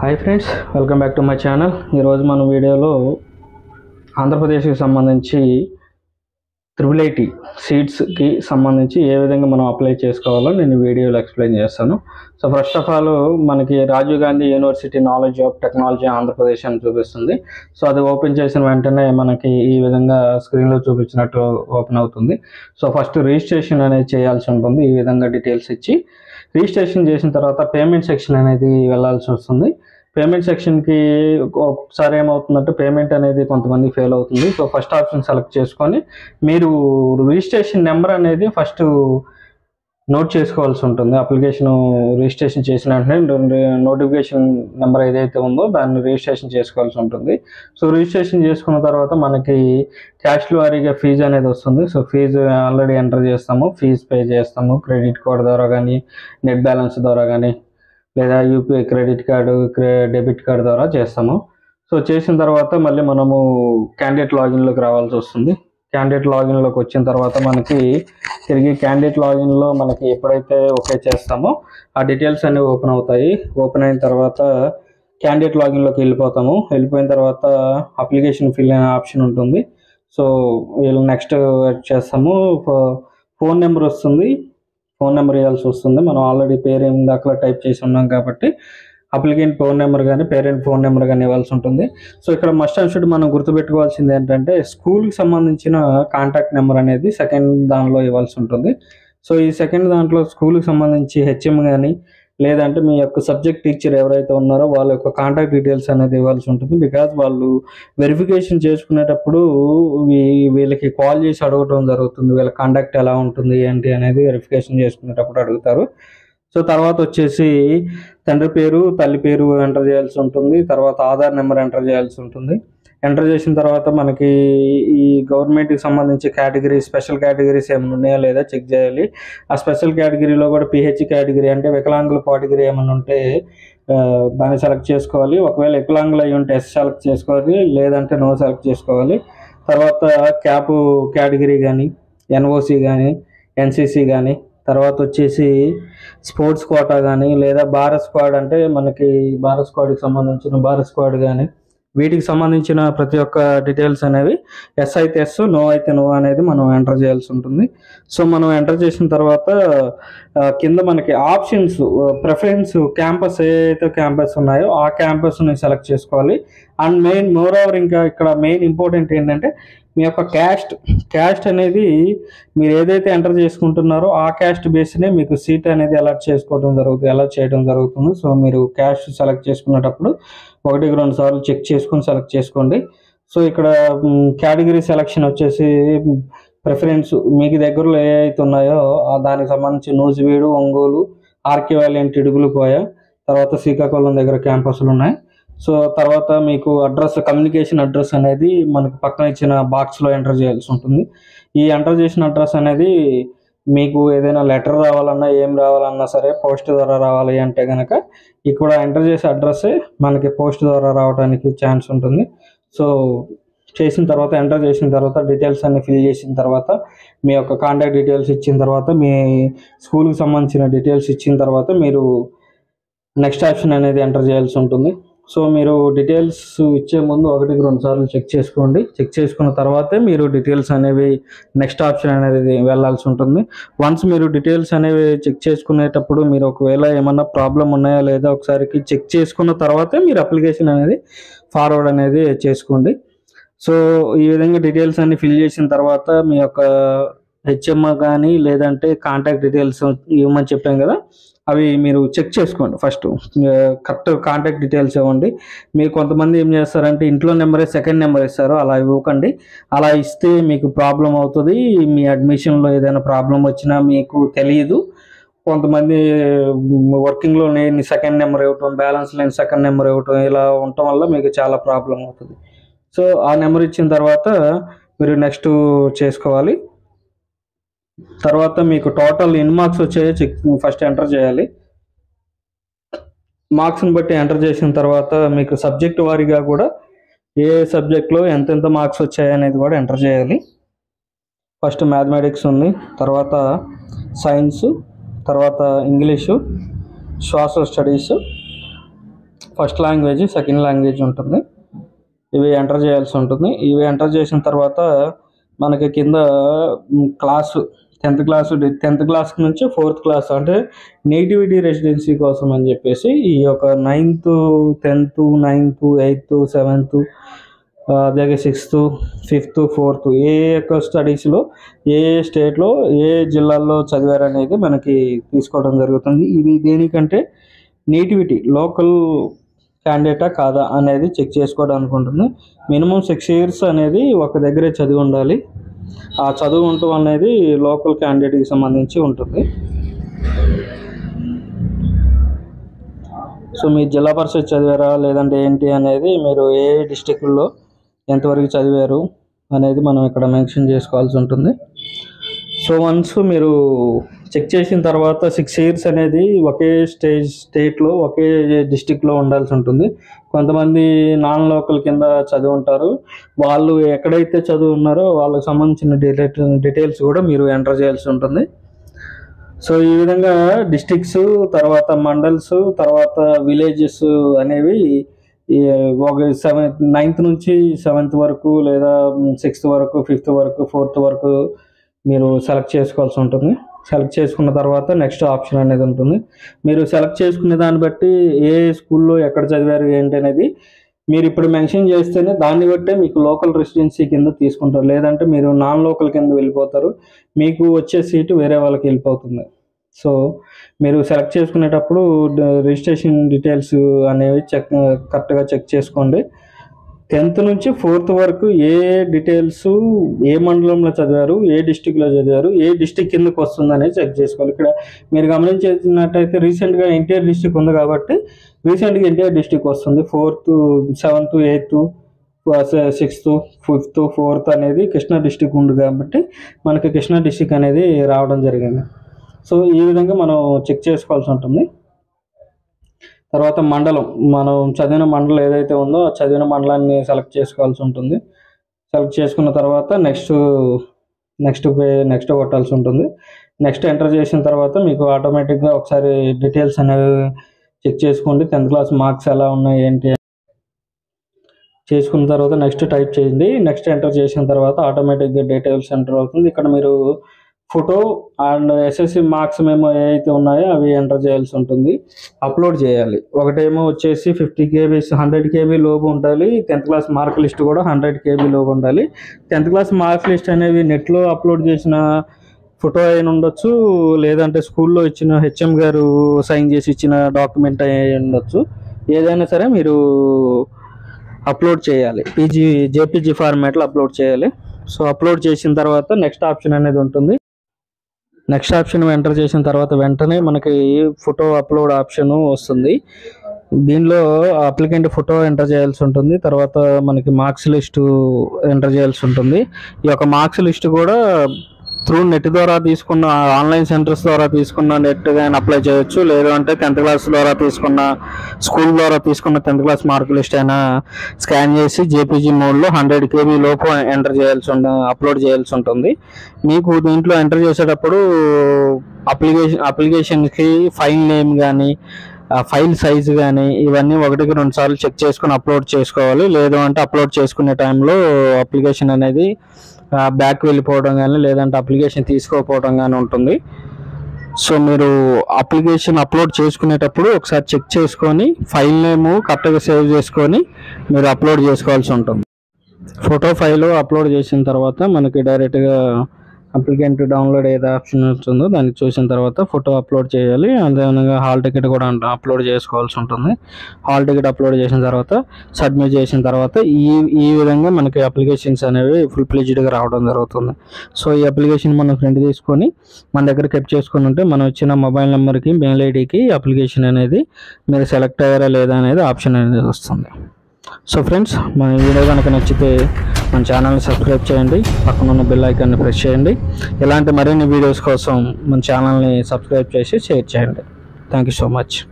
Hi friends, welcome back to my channel. ఈరోజు మన వీడియోలో ఆంధ్రప్రదేశ్కి సంబంధించి ఐఐటి సీట్స్కి సంబంధించి ఏ విధంగా మనం అప్లై చేసుకోవాలో నేను వీడియోలో ఎక్స్ప్లెయిన్ చేస్తాను. సో ఫస్ట్ ఆఫ్ ఆల్ మనకి Rajiv Gandhi university knowledge of technology Andhra Pradesh అని చూపిస్తుంది. సో అది ఓపెన్ చేసిన వెంటనే మనకి ఈ విధంగా స్క్రీన్లో చూపించినట్టు ఓపెన్ అవుతుంది. సో ఫస్ట్ రిజిస్ట్రేషన్ అనేది చేయాల్సి ఉంటుంది. ఈ విధంగా డీటెయిల్స్ ఇచ్చి రిజిస్ట్రేషన్ చేసిన తర్వాత పేమెంట్ సెక్షన్ అనేది వెళ్ళాల్సి వస్తుంది. పేమెంట్ సెక్షన్కి ఒకసారి ఏమవుతుందంటే పేమెంట్ అనేది కొంతమంది ఫెయిల్ అవుతుంది. సో ఫస్ట్ ఆప్షన్ సెలెక్ట్ చేసుకొని మీరు రిజిస్ట్రేషన్ నెంబర్ అనేది ఫస్ట్ నోట్ చేసుకోవాల్సి ఉంటుంది. అప్లికేషన్ రిజిస్ట్రేషన్ చేసిన వెంటనే నోటిఫికేషన్ నెంబర్ ఏదైతే ఉందో దాన్ని రిజిస్ట్రేషన్ చేసుకోవాల్సి ఉంటుంది. సో రిజిస్ట్రేషన్ చేసుకున్న తర్వాత మనకి క్యాష్ల వారీగా ఫీజు అనేది వస్తుంది. సో ఫీజు ఆల్రెడీ ఎంటర్ చేస్తాము, ఫీజు పే చేస్తాము క్రెడిట్ కార్డ్ ద్వారా కానీ, నెట్ బ్యాలెన్స్ ద్వారా కానీ, లేదా UPI credit card, debit card ద్వారా చేస్తాము. సో చేసిన తర్వాత మళ్ళీ మనము క్యాండిడేట్ లాగిన్లోకి రావాల్సి వస్తుంది. క్యాండిడేట్ లాగిన్లోకి వచ్చిన తర్వాత మనకి తిరిగి క్యాండిడేట్ లాగిన్లో మనకి ఎప్పుడైతే ఓకే చేస్తామో ఆ డీటెయిల్స్ అన్నీ ఓపెన్ అవుతాయి. ఓపెన్ అయిన తర్వాత క్యాండిడేట్ లాగిన్లోకి వెళ్ళిపోయిన తర్వాత అప్లికేషన్ ఫిల్ అయిన ఆప్షన్ ఉంటుంది. సో వీళ్ళు నెక్స్ట్ చేస్తాము. ఫోన్ నెంబర్ వస్తుంది, ఫోన్ నెంబర్ ఇవ్వాల్సి వస్తుంది. మనం ఆల్రెడీ పేరు దాకా టైప్ చేసి ఉన్నాం కాబట్టి అప్లికెంట్ ఫోన్ నెంబర్ కానీ పేరెంట్ ఫోన్ నెంబర్ కానీ ఇవ్వాల్సి ఉంటుంది. సో ఇక్కడ మస్ట్ అండ్ షుడ్ మనం గుర్తుపెట్టుకోవాల్సింది ఏంటంటే స్కూల్కి సంబంధించిన కాంటాక్ట్ నెంబర్ అనేది సెకండ్ దానిలో ఇవ్వాల్సి ఉంటుంది. సో ఈ సెకండ్ దాంట్లో స్కూల్కి సంబంధించి హెచ్ఎం కానీ లేదంటే మీ యొక్క సబ్జెక్ట్ టీచర్ ఎవరైతే ఉన్నారో వాళ్ళ యొక్క కాంటాక్ట్ డీటెయిల్స్ అనేది ఇవ్వాల్సి ఉంటుంది. బికాజ్ వాళ్ళు వెరిఫికేషన్ చేసుకునేటప్పుడు వీళ్ళకి కాల్ చేసి అడగటం జరుగుతుంది. వీళ్ళ కాంటాక్ట్ ఎలా ఉంటుంది ఏంటి అనేది వెరిఫికేషన్ చేసుకునేటప్పుడు అడుగుతారు. సో తర్వాత వచ్చేసి తండ్రి పేరు, తల్లి పేరు ఎంటర్ చేయాల్సి ఉంటుంది. తర్వాత ఆధార్ నెంబర్ ఎంటర్ చేయాల్సి ఉంటుంది. ఎంటర్ చేసిన తర్వాత మనకి ఈ గవర్నమెంట్కి సంబంధించి కేటగిరీ, స్పెషల్ కేటగిరీస్ ఏమైనా ఉన్నాయా లేదా చెక్ చేయాలి. ఆ స్పెషల్ కేటగిరీలో కూడా పిహెచ్ కేటగిరీ అంటే వికలాంగుల కేటగిరీ ఏమైనా ఉంటే దాన్ని సెలెక్ట్ చేసుకోవాలి. ఒకవేళ వికలాంగులు అయ్యి ఉంటే ఎస్ సెలెక్ట్ చేసుకోవాలి, లేదంటే నో సెలెక్ట్ చేసుకోవాలి. తర్వాత క్యాప్ కేటగిరీ కానీ, ఎన్ఓసి కానీ, ఎన్సిసి కానీ, తర్వాత వచ్చేసి స్పోర్ట్స్ కోటా కానీ, లేదా భారత్ స్క్వాడ్ అంటే మనకి భారత్ స్క్వాడ్కి సంబంధించిన భారత్ స్క్వాడ్ కానీ, వీటికి సంబంధించిన ప్రతి ఒక్క డీటెయిల్స్ అనేవి ఎస్ అయితే ఎస్, నో అయితే నో అనేది మనం ఎంటర్ చేయాల్సి ఉంటుంది. సో మనం ఎంటర్ చేసిన తర్వాత కింద మనకి ఆప్షన్స్ ప్రిఫరెన్స్ క్యాంపస్ ఏదైతే క్యాంపస్ ఉన్నాయో ఆ క్యాంపస్ని సెలెక్ట్ చేసుకోవాలి. అండ్ మోర్ ఓవర్ ఇంకా ఇక్కడ మెయిన్ ఇంపార్టెంట్ ఏంటంటే మీ యొక్క క్యాస్ట్ అనేది మీరు ఏదైతే ఎంటర్ చేసుకుంటున్నారో ఆ క్యాస్ట్ బేస్నే మీకు సీట్ అనేది అలాట్ చేయడం జరుగుతుంది. సో మీరు క్యాస్ట్ సెలెక్ట్ చేసుకునేటప్పుడు 1-2 సార్లు చెక్ చేసుకొని సెలెక్ట్ చేసుకోండి. సో ఇక్కడ కేటగిరీ సెలెక్షన్ వచ్చేసి ప్రిఫరెన్స్ మీకు దగ్గరలో ఏ అయితే ఉన్నాయో దానికి సంబంధించి నూజివీడు, ఒంగోలు, ఆర్కే వ్యాలీ, ఇడుగులుపోయ, తర్వాత శ్రీకాకుళం దగ్గర క్యాంపస్లు ఉన్నాయి. సో తర్వాత మీకు అడ్రస్, కమ్యూనికేషన్ అడ్రస్ అనేది మనకు పక్కన ఇచ్చిన బాక్స్లో ఎంటర్ చేయాల్సి ఉంటుంది. ఈ ఎంటర్ చేసిన అడ్రస్ అనేది మీకు ఏదైనా లెటర్ రావాలన్నా ఏం రావాలన్నా సరే పోస్ట్ ద్వారా రావాలి అంటే కనుక ఇక్కడ ఎంటర్ చేసే అడ్రస్సే మనకి పోస్ట్ ద్వారా రావడానికి ఛాన్స్ ఉంటుంది. సో ఎంటర్ చేసిన తర్వాత డీటెయిల్స్ అన్ని ఫిల్ చేసిన తర్వాత మీ యొక్క కాంటాక్ట్ డీటెయిల్స్ ఇచ్చిన తర్వాత మీ స్కూల్కి సంబంధించిన డీటెయిల్స్ ఇచ్చిన తర్వాత మీరు నెక్స్ట్ ఆప్షన్ అనేది ఎంటర్ చేయాల్సి ఉంటుంది. సో మీరు డీటెయిల్స్ ఇచ్చే ముందు 1-2 సార్లు చెక్ చేసుకోండి. చెక్ చేసుకున్న తర్వాతే మీరు డీటెయిల్స్ అనేవి నెక్స్ట్ ఆప్షన్ అనేది వెళ్ళాల్సి ఉంటుంది. వన్స్ మీరు డీటెయిల్స్ అనేవి చెక్ చేసుకునేటప్పుడు మీరు ఒకవేళ ఏమన్నా ప్రాబ్లం ఉన్నాయా లేదా ఒకసారి చెక్ చేసుకున్న తర్వాతే మీరు అప్లికేషన్ అనేది ఫార్వర్డ్ అనేది చేసుకోండి. సో ఈ విధంగా డీటెయిల్స్ అన్ని ఫిల్ చేసిన తర్వాత మీ యొక్క హెచ్ఎం కానీ లేదంటే కాంటాక్ట్ డీటెయిల్స్ ఇవ్వమని చెప్పాం కదా, అవి మీరు చెక్ చేసుకోండి. ఫస్ట్ కరెక్ట్ కాంటాక్ట్ డీటెయిల్స్ ఇవ్వండి. మీరు కొంతమంది ఏం చేస్తారంటే ఇంట్లో నెంబరే సెకండ్ నెంబర్ ఇస్తారు, అలా ఇవ్వకండి. అలా ఇస్తే మీకు ప్రాబ్లం అవుతుంది. మీ అడ్మిషన్లో ఏదైనా ప్రాబ్లం వచ్చినా మీకు తెలియదు. కొంతమంది వర్కింగ్లో లేని సెకండ్ నెంబర్ ఇవ్వటం, బ్యాలెన్స్ లేని సెకండ్ నెంబర్ ఇవ్వటం, ఇలా ఉండటం వల్ల మీకు చాలా ప్రాబ్లం అవుతుంది. సో ఆ నెంబర్ ఇచ్చిన తర్వాత మీరు నెక్స్ట్ చేసుకోవాలి. తర్వాత మీకు టోటల్ ఎన్ని మార్క్స్ వచ్చాయో ఫస్ట్ ఎంటర్ చేయాలి. మార్క్స్ని బట్టి ఎంటర్ చేసిన తర్వాత మీకు సబ్జెక్ట్ వారీగా కూడా ఏ సబ్జెక్ట్లో ఎంతెంత మార్క్స్ వచ్చాయి అనేది కూడా ఎంటర్ చేయాలి. ఫస్ట్ మ్యాథమెటిక్స్ ఉంది, తర్వాత సైన్స్, తర్వాత English, social studies, first language, second language ఉంటుంది. ఇవి ఎంటర్ చేయాల్సి ఉంటుంది. ఇవి ఎంటర్ చేసిన తర్వాత మనకి కింద క్లాసు 10th క్లాస్ నుంచి 4th క్లాస్ అంటే నేటివిటీ రెసిడెన్సీ కోసం అని చెప్పేసి ఈ యొక్క 9th, 10th, 9th, 8th, 7th, అలాగే 6th, 5th, 4th ఏ యొక్క స్టడీస్లో ఏ స్టేట్లో ఏ జిల్లాల్లో చదివారనేది మనకి తీసుకోవడం జరుగుతుంది. ఇవి దేనికంటే నేటివిటీ లోకల్ క్యాండిడేటా కాదా అనేది చెక్ చేసుకోవడానికి ఉంటుంది. మినిమం 6 years అనేది ఒక దగ్గరే చదివి ఉండాలి. ఆ చదువు ఉండటం అనేది లోకల్ క్యాండిడేట్కి సంబంధించి ఉంటుంది. సో మీ జిల్లా పరిషత్ చదివారా లేదంటే ఏంటి అనేది, మీరు ఏ డిస్టిక్లో ఎంతవరకు చదివారు అనేది మనం ఇక్కడ మెన్షన్ చేసుకోవాల్సి ఉంటుంది. సో వన్స్ మీరు చెక్ చేసిన తర్వాత 6 years అనేది ఒకే స్టేట్లో ఒకే డిస్టిక్లో ఉండాల్సి ఉంటుంది. కొంతమంది నాన్ లోకల్ కింద చదివి ఉంటారు. వాళ్ళు ఎక్కడైతే చదువు ఉన్నారో వాళ్ళకి సంబంధించిన డీటెయిల్స్ కూడా మీరు ఎంటర్ చేయాల్సి ఉంటుంది. సో ఈ విధంగా డిస్ట్రిక్ట్స్, తర్వాత మండల్స్, తర్వాత విలేజెస్ అనేవి ఒక 9th నుంచి 7th వరకు లేదా 6th వరకు, 5th వరకు, 4th వరకు మీరు సెలెక్ట్ చేసుకోవాల్సి ఉంటుంది. సెలెక్ట్ చేసుకున్న తర్వాత నెక్స్ట్ ఆప్షన్ అనేది ఉంటుంది. మీరు సెలెక్ట్ చేసుకునే దాన్ని బట్టి ఏ స్కూల్లో ఎక్కడ చదివారు ఏంటి అనేది మీరు ఇప్పుడు మెన్షన్ చేస్తేనే దాన్ని బట్టే మీకు లోకల్ రెసిడెన్సీ కింద తీసుకుంటారు. లేదంటే మీరు నాన్ లోకల్ కింద వెళ్ళిపోతారు, మీకు వచ్చే సీటు వేరే వాళ్ళకి వెళ్ళిపోతుంది. సో మీరు సెలెక్ట్ చేసుకునేటప్పుడు రిజిస్ట్రేషన్ డీటెయిల్స్ అనేవి కరెక్ట్గా చెక్ చేసుకోండి. 10th నుంచి 4th వరకు ఏ డీటెయిల్స్, ఏ మండలంలో చదివారు, ఏ డిస్టిక్లో చదివారు, ఏ డిస్టిక్ కిందకు వస్తుంది అనేది చెక్ చేసుకోవాలి. ఇక్కడ మీరు గమనించినట్టయితే రీసెంట్గా ఎన్టీఆర్ డిస్టిక్ ఉంది కాబట్టి రీసెంట్గా ఎన్టీఆర్ డిస్టిక్ వస్తుంది. 4th, 7th, 8th, 6th, 5th, 4th అనేది కృష్ణా డిస్టిక్ ఉంది కాబట్టి మనకి కృష్ణా డిస్టిక్ అనేది రావడం జరిగింది. సో ఈ విధంగా మనం చెక్ చేసుకోవాల్సి ఉంటుంది. తర్వాత మండలం, మనం చదివిన మండలం ఏదైతే ఉందో ఆ చదివిన మండలాన్ని సెలెక్ట్ చేసుకోవాల్సి ఉంటుంది. సెలెక్ట్ చేసుకున్న తర్వాత నెక్స్ట్ కొట్టాల్సి ఉంటుంది. నెక్స్ట్ ఎంటర్ చేసిన తర్వాత మీకు ఆటోమేటిక్గా ఒకసారి డీటెయిల్స్ అనేవి చెక్ చేసుకోండి. 10th క్లాస్ మార్క్స్ ఎలా ఉన్నాయి ఏంటి చేసుకున్న తర్వాత నెక్స్ట్ టైప్ చేయండి. నెక్స్ట్ ఎంటర్ చేసిన తర్వాత ఆటోమేటిక్గా డీటెయిల్స్ ఎంటర్ అవుతుంది. ఇక్కడ మీరు ఫోటో అండ్ ఎస్ఎస్సి మార్క్స్ మేము ఏవైతే ఉన్నాయో అవి ఎంటర్ చేయాల్సి ఉంటుంది, అప్లోడ్ చేయాలి. ఒకటేమో వచ్చేసి 50 KB, 100 KB లోపు ఉండాలి. 10th క్లాస్ మార్క్ లిస్ట్ కూడా 100 KB లోపు ఉండాలి. 10th క్లాస్ మార్క్ లిస్ట్ అనేవి నెట్లో అప్లోడ్ చేసిన ఫోటో అయిన ఉండొచ్చు, లేదంటే స్కూల్లో ఇచ్చిన హెచ్ఎం గారు సైన్ చేసి ఇచ్చిన డాక్యుమెంట్ అయి ఉండొచ్చు. ఏదైనా సరే మీరు అప్లోడ్ చేయాలి, జేపీజీ ఫార్మాట్లో అప్లోడ్ చేయాలి. సో అప్లోడ్ చేసిన తర్వాత నెక్స్ట్ ఆప్షన్ అనేది ఉంటుంది. నెక్స్ట్ ఆప్షన్ ఎంటర్ చేసిన తర్వాత వెంటనే మనకి ఫోటో అప్లోడ్ ఆప్షన్ వస్తుంది. దీనిలో అప్లికెంట్ ఫోటో ఎంటర్ చేయాల్సి ఉంటుంది. తర్వాత మనకి మార్క్స్ లిస్టు ఎంటర్ చేయాల్సి ఉంటుంది. ఈ యొక్క మార్క్స్ లిస్ట్ కూడా త్రూ నెట్ ద్వారా తీసుకున్న, ఆన్లైన్ సెంటర్స్ ద్వారా తీసుకున్న నెట్ కానీ అప్లై చేయొచ్చు. లేదు అంటే 10th క్లాస్ ద్వారా తీసుకున్న, స్కూల్ ద్వారా తీసుకున్న 10th క్లాస్ మార్క్ లిస్ట్ అయినా స్కాన్ చేసి జేపీజీ మోడ్లో 100 KB లోపు అప్లోడ్ చేయాల్సి ఉంటుంది. మీకు దీంట్లో ఎంటర్ చేసేటప్పుడు అప్లికేషన్కి ఫైల్ నేమ్ కానీ ఫైల్ సైజు కానీ ఇవన్నీ 1కి 2 సార్లు చెక్ చేసుకుని అప్లోడ్ చేసుకోవాలి. లేదు అంటే అప్లోడ్ చేసుకునే టైంలో అప్లికేషన్ అనేది బ్యాక్ వెళ్ళిపోవడం కానీ లేదంటే అప్లికేషన్ తీసుకోకపోవడం కానీ ఉంటుంది. సో మీరు అప్లికేషన్ అప్లోడ్ చేసుకునేటప్పుడు ఒకసారి చెక్ చేసుకొని ఫైల్ నేమ్ కరెక్ట్గా సేవ్ చేసుకొని మీరు అప్లోడ్ చేసుకోవాల్సి ఉంటుంది. ఫోటో ఫైల్ అప్లోడ్ చేసిన తర్వాత మనకి డైరెక్ట్గా అప్లికెంట్ డౌన్లోడ్ ఏదో ఆప్షన్ వస్తుందో దాన్ని చూసిన తర్వాత ఫోటో అప్లోడ్ చేయాలి. అదేవిధంగా హాల్ టికెట్ కూడా అప్లోడ్ చేసుకోవాల్సి ఉంటుంది. హాల్ టికెట్ అప్లోడ్ చేసిన తర్వాత సబ్మిట్ చేసిన తర్వాత ఈ విధంగా మనకి అప్లికేషన్స్ అనేవి ఫుల్ ఫ్లెడ్జ్డ్గా రావడం జరుగుతుంది. సో ఈ అప్లికేషన్ మనం ప్రింట్ తీసుకొని మన దగ్గర కెప్ట్ చేసుకుని ఉంటే మనం ఇచ్చిన మొబైల్ నెంబర్కి, మెయిల్ ఐడికి అప్లికేషన్ అనేది మీరు సెలెక్ట్ అయ్యారా లేదా అనేది ఆప్షన్ అనేది వస్తుంది. సో ఫ్రెండ్స్, మన వీడియో కనుక నచ్చితే మన ఛానల్ని సబ్స్క్రైబ్ చేయండి, పక్కన ఉన్న బెల్ ఐకాన్ని ప్రెస్ చేయండి. ఇలాంటి మరిన్ని వీడియోస్ కోసం మన ఛానల్ని సబ్స్క్రైబ్ చేసి షేర్ చేయండి. Thank you so much.